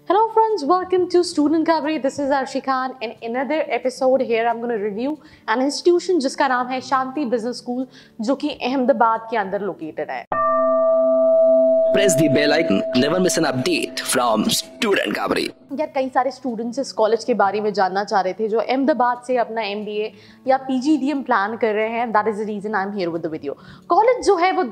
Hello friends, welcome to Student Coverage. This is Arshi Khan and in another episode here I'm going to review an institution जिसका नाम है शांति business school जो कि अहमदाबाद के अंदर located है। Press the bell icon. Never miss an update from Student Coverage. यार कई सारे स्टूडेंट्स इस कॉलेज के बारे में जानना चाह रहे थे जो अहमदाबाद से अपना MBA या PGDM प्लान कर रहे हैं। That is the reason I am here with the video. College जो है वो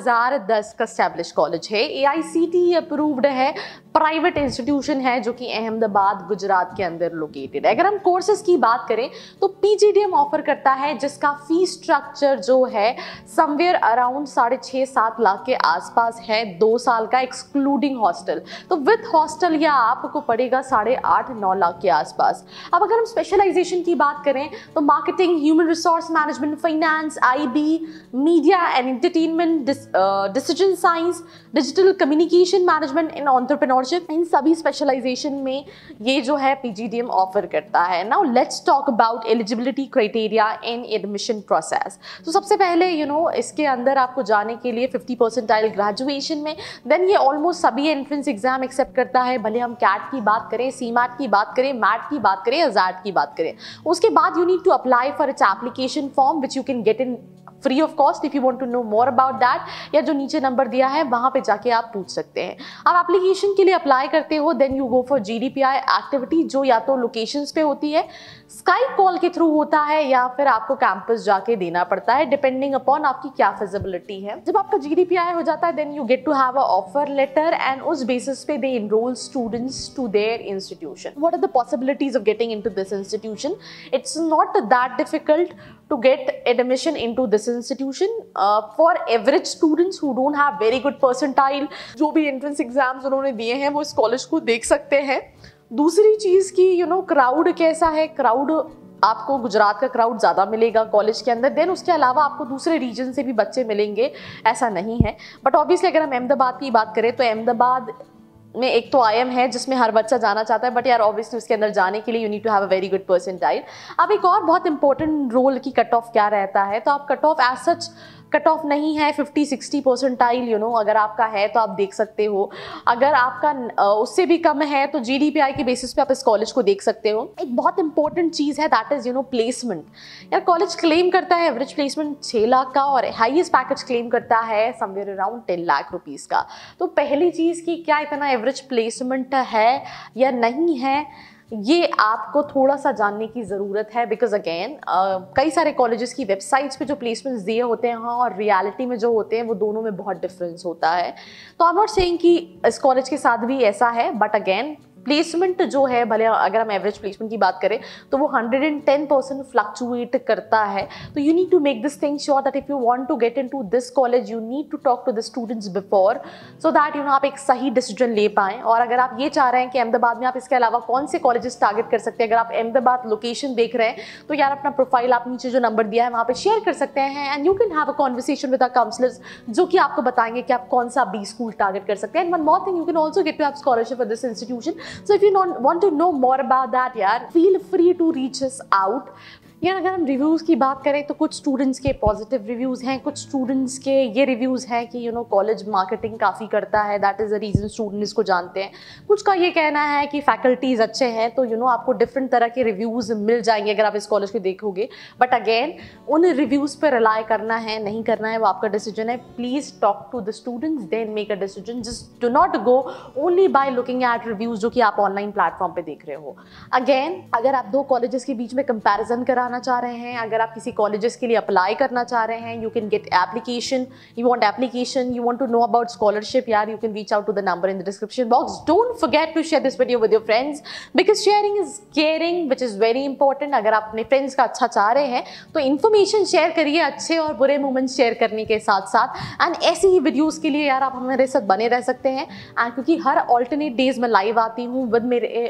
2010 का एस्टैब्लिश कॉलेज है, AICTE अप्रूव्ड है, प्राइवेट इंस्टीट्यूशन है जो कि अहमदाबाद गुजरात के अंदर लोकेटेड है। अगर हम कोर्सेज की बात करें तो PGDM ऑफर करता है जिसका फीस स्ट्रक्चर जो है समवेयर अराउंड 6.5-7 लाख के आसपास है 2 साल का, एक्सक्लूडिंग हॉस्टल। तो विद हॉस्टल या आपको पड़ेगा 8.5-9 लाख के आसपास। अब अगर हम स्पेशलाइजेशन की बात करें तो marketing, human resource management, finance, IB, media and entertainment, decision science, digital communication management and entrepreneurship, इन सभी स्पेशलाइजेशन में ये जो है PGDM ऑफर करता है। Now let's talk about eligibility criteria in admission process. तो सबसे पहले इसके अंदर आपको जाने के लिए 50 परसेंटाइल ग्रेजुएशन में, देन ये ऑलमोस्ट सभी एंट्रेंस एग्जाम एक्सेप्ट करता है, भले हम कैट की बात करें, CMAT की बात करें, मैट की बात करें या ZAT की बात करें। उसके बाद you need to apply for its application form which you can get in free of cost if you want to know more about that, या जो नीचे नंबर दिया है वहां पे जाके आप पूछ सकते हैं। आप एप्लीकेशन के लिए अप्लाई करते हो, then you go for GDPI activity जो या तो लोकेशंस पे होती है, स्काइप कॉल के थ्रू होता है या फिर आपको कैंपस जाके देना पड़ता है डिपेंडिंग अपॉन आपकी क्या फिजिबिलिटी है। जब आपका GDPI हो जाता है then you get to have a offer letter and उस बेसिस पे they enrol students to their institution. What are the possibilities of getting into this institution? It's not that difficult to get admission into this institution for average students who don't have very good percentile। जो भी entrance exams उन्होंने दिए हैं वो इस college को देख सकते हैं। दूसरी चीज़ की क्राउड कैसा है, क्राउड आपको गुजरात का क्राउड ज़्यादा मिलेगा कॉलेज के अंदर, देन उसके अलावा आपको दूसरे रीजन से भी बच्चे मिलेंगे, ऐसा नहीं है। बट ऑब्वियसली अगर हम अहमदाबाद की बात करें तो अहमदाबाद में एक तो IIM है जिसमें हर बच्चा जाना चाहता है, बट यार ऑब्वियसली उसके अंदर जाने के लिए you need to have a very good percentile. अब एक और बहुत इंपॉर्टेंट रोल की कट ऑफ क्या रहता है, तो आप cut off as such cut off नहीं है 50-60 परसेंटाइल, अगर आपका है तो आप देख सकते हो। अगर आपका उससे भी कम है तो GDPI के बेसिस पे आप इस कॉलेज को देख सकते हो। एक बहुत इंपॉर्टेंट चीज़ है दैट इज प्लेसमेंट। यार कॉलेज क्लेम करता है एवरेज प्लेसमेंट 6 लाख का और हाईएस्ट पैकेज क्लेम करता है समवेयर अराउंड 10 लाख रुपीज़ का। तो पहली चीज़ की क्या इतना एवरेज प्लेसमेंट है या नहीं है, ये आपको थोड़ा सा जानने की ज़रूरत है, बिकॉज अगेन कई सारे कॉलेजेस की वेबसाइट्स पे जो प्लेसमेंट्स दिए होते हैं हाँ और रियलिटी में जो होते हैं वो दोनों में बहुत डिफरेंस होता है। तो आई एम नॉट सेइंग कि इस कॉलेज के साथ भी ऐसा है, बट अगेन प्लेसमेंट जो है, भले अगर हम एवरेज प्लेसमेंट की बात करें तो वो 110% फ्लक्चुएट करता है। तो you need to make this thing sure that if you want to get into this college you need to talk to the students before, so that आप एक सही डिसीजन ले पाएँ। और अगर आप ये चाह रहे हैं कि अहमदाबाद में आप इसके अलावा कौन से कॉलेजेस टारगेट कर सकते हैं, अगर आप अहमदाबाद लोकेशन देख रहे हैं तो यार अपना प्रोफाइल आप नीचे जो नंबर दिया है वहाँ पे शेयर कर सकते हैं and you can have a conversation with our counsellors जो कि आपको बताएंगे कि आप कौन सा B स्कूल टारगेट कर सकते हैं। And one more thing, you can also get to have scholarship for this institution. So if you want to know more about that यार, feel free to reach us out। यार अगर हम reviews की बात करें तो कुछ स्टूडेंट्स के पॉजिटिव रिव्यूज़ हैं, कुछ स्टूडेंट्स के ये रिव्यूज़ हैं कि कॉलेज मार्केटिंग काफ़ी करता है, that is the reason student इसको जानते हैं। कुछ का ये कहना है कि फैकल्टीज़ अच्छे हैं, तो आपको डिफरेंट तरह के रिव्यूज़ मिल जाएंगे अगर आप इस कॉलेज को देखोगे। बट अगेन उन रिव्यूज़ पर रिलाई करना है नहीं करना है वो आपका डिसीजन है। Please talk to the students then make a decision, just do not go only by looking at reviews जो कि आप ऑनलाइन प्लेटफॉर्म पर देख रहे हो। अगेन अगर आप 2 कॉलेजेस के बीच में कंपेरिजन कराना चाह रहे हैं, अगर आप किसी कॉलेजेस के लिए अप्लाई करना चाह रहे हैं, you can get application, you want application, you want to know about scholarship, यार you can reach out to the number in the description box. Don't forget to share this video with your friends because sharing is caring which is very important. अगर आप अपने friends का अच्छा चाह रहे हैं तो इन्फॉर्मेशन शेयर करिए, अच्छे और बुरे मोमेंट्स शेयर करने के साथ साथ। एंड ऐसी ही वीडियोज के लिए यार आप हमारे साथ बने रह सकते हैं एंड क्योंकि हर ऑल्टरनेट डेज में लाइव आती हूँ विद मेरे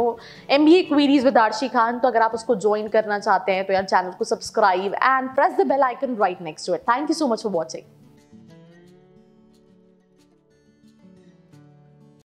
MBA queries with Arshi Khan. तो अगर आप उसको ज्वाइन करना चाहते हैं तो यार चैनल को subscribe and press the bell icon right next to it. Thank you so much for watching.